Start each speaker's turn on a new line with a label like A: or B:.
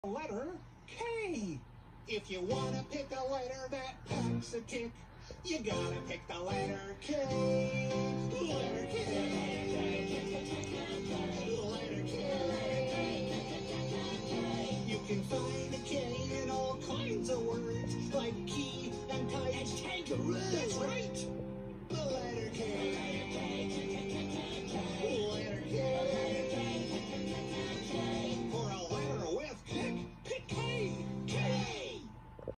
A: Letter K. If you want to pick a letter that packs a kick, you gotta pick the letter K.